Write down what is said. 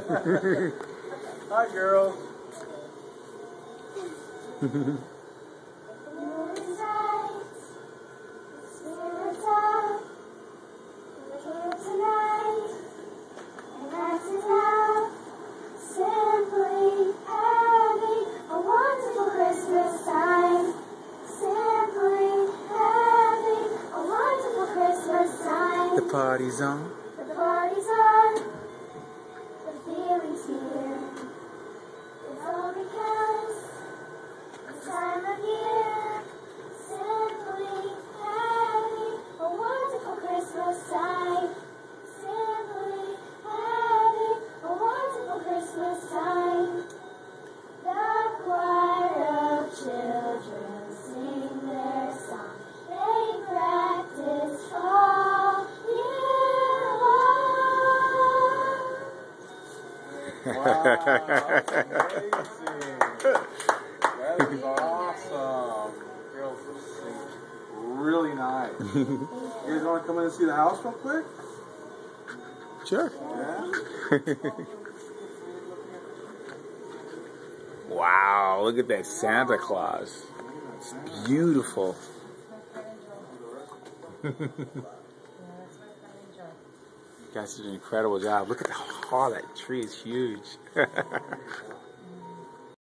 Hi, girls. The party's on. The party's on. The feeling's here. It's all because this time of year, simply having a wonderful Christmas time. Simply having a wonderful Christmas time. The choir of children sing their song. They practice all year long. Wow, that's amazing. That is awesome. Girls sing really nice. You guys want to come in and see the house real quick? Sure. Yeah? Wow, look at that Santa Claus. It's beautiful. You guys did an incredible job. Look at how that tree is huge.